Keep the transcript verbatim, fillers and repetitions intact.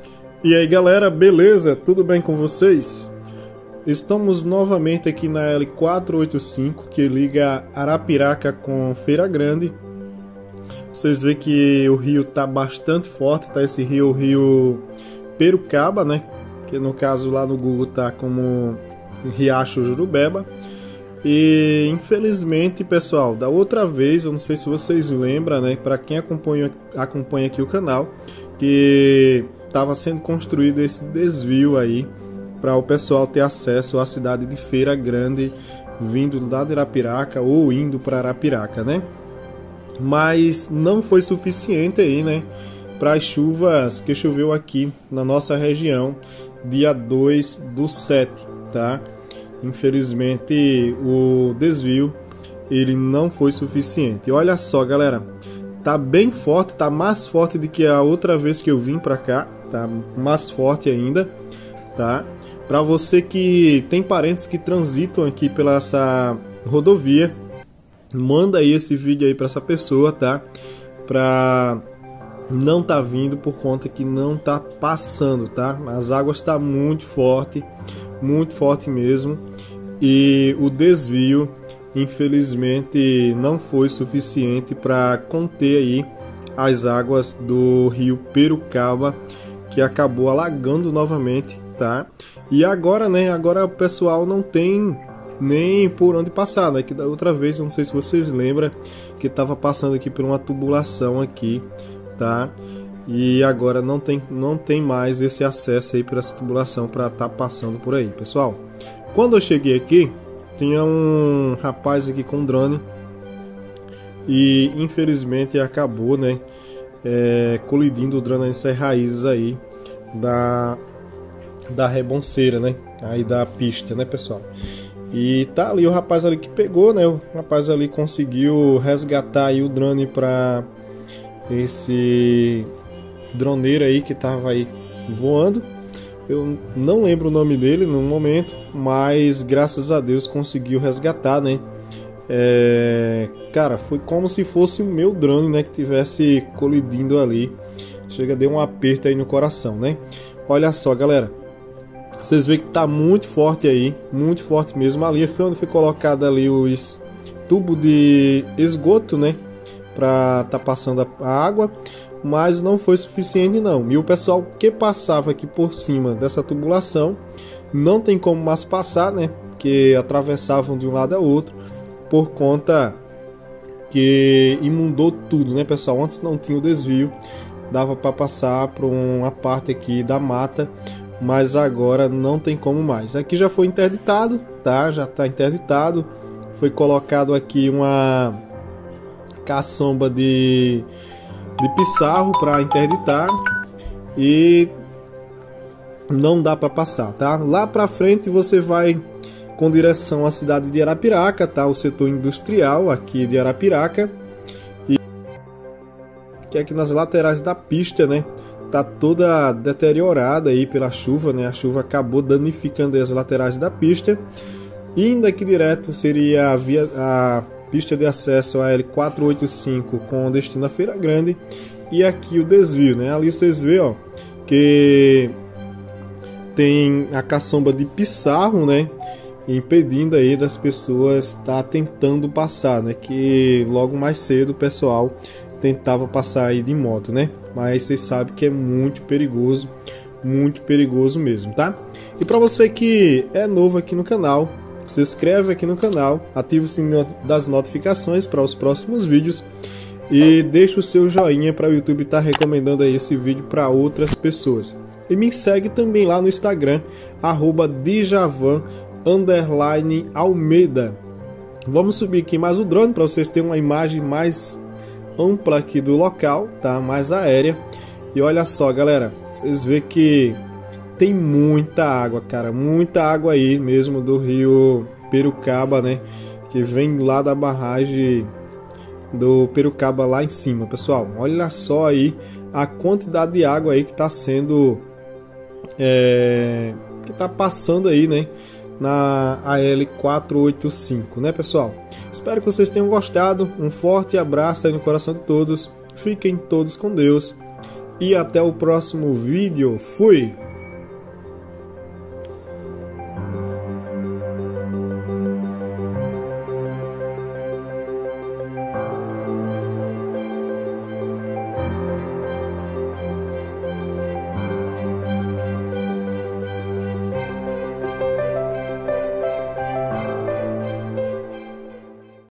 E aí galera, beleza? Tudo bem com vocês? Estamos novamente aqui na L quatrocentos e oitenta e cinco, que liga Arapiraca com Feira Grande. Vocês veem que o rio tá bastante forte, tá? Esse rio, o rio Perucaba, né? Que no caso lá no Google tá como Riacho Jurubeba. E infelizmente, pessoal, da outra vez, eu não sei se vocês lembram, né? Para quem acompanha, acompanha aqui o canal, que estava sendo construído esse desvio aí para o pessoal ter acesso à cidade de Feira Grande, vindo lá de Arapiraca ou indo para Arapiraca, né? Mas não foi suficiente aí, né? Para as chuvas que choveu aqui na nossa região, dia dois do sete, tá? Infelizmente o desvio ele não foi suficiente. E olha só, galera, tá bem forte, tá mais forte do que a outra vez que eu vim para cá, tá mais forte ainda, tá? Para você que tem parentes que transitam aqui pela essa rodovia, manda aí esse vídeo aí para essa pessoa, tá? Para não tá vindo por conta que não tá passando, tá? As águas tá muito forte, muito forte mesmo, e o desvio infelizmente não foi suficiente para conter aí as águas do rio Perucaba, que acabou alagando novamente, tá? E agora, né, agora o pessoal não tem nem por onde passar, né? Que da outra vez, não sei se vocês lembram, que estava passando aqui por uma tubulação aqui, tá? E agora não tem, não tem mais esse acesso aí por essa tubulação para estar tá passando por aí, pessoal. Quando eu cheguei aqui, tinha um rapaz aqui com drone e infelizmente acabou, né, é, colidindo o drone nessas raízes aí da, da rebonceira, né, aí da pista, né, pessoal. E tá ali o rapaz ali que pegou, né, o rapaz ali conseguiu resgatar aí o drone para esse droneiro aí que tava aí voando. Eu não lembro o nome dele no momento, mas graças a Deus conseguiu resgatar, né? É, cara, foi como se fosse o meu drone, né, que tivesse colidindo ali. Chega, deu um aperto aí no coração, né? Olha só, galera, vocês veem que tá muito forte aí, muito forte mesmo. Ali foi onde foi colocado ali os tubos de esgoto, né, para tá passando a água, mas não foi suficiente não. E o pessoal que passava aqui por cima dessa tubulação não tem como mais passar, né, que atravessavam de um lado a outro por conta que inundou tudo, né, pessoal. Antes não tinha o desvio, dava para passar por uma parte aqui da mata, mas agora não tem como mais. Aqui já foi interditado, tá? Já está interditado. Foi colocado aqui uma caçamba de, de pissarro para interditar e não dá para passar, tá? Lá para frente você vai com direção à cidade de Arapiraca, tá? O setor industrial aqui de Arapiraca, e que aqui nas laterais da pista, né? Tá toda deteriorada aí pela chuva, né? A chuva acabou danificando as laterais da pista. Indo aqui direto seria a via a pista de acesso à L quatrocentos e oitenta e cinco com destino à Feira Grande, e aqui o desvio, né? Ali vocês veem, ó, que tem a caçamba de pissarro, né, impedindo aí das pessoas estar tá tentando passar, né? Que logo mais cedo o pessoal tentava passar aí de moto, né? Mas vocês sabem que é muito perigoso, muito perigoso mesmo, tá? E para você que é novo aqui no canal, se inscreve aqui no canal, ativa o sininho das notificações para os próximos vídeos e deixa o seu joinha para o YouTube estar recomendando aí esse vídeo para outras pessoas. E me segue também lá no Instagram, arroba Djavan underline Almeida. Vamos subir aqui mais o drone para vocês terem uma imagem mais ampla aqui do local, tá? Mais aérea. E olha só, galera, vocês veem que tem muita água, cara, muita água aí mesmo do rio Perucaba, né? Que vem lá da barragem do Perucaba lá em cima, pessoal. Olha só aí a quantidade de água aí que está sendo é, que está passando aí, né, na A L quatrocentos e oitenta e cinco, né, pessoal? Espero que vocês tenham gostado. Um forte abraço aí no coração de todos. Fiquem todos com Deus e até o próximo vídeo. Fui!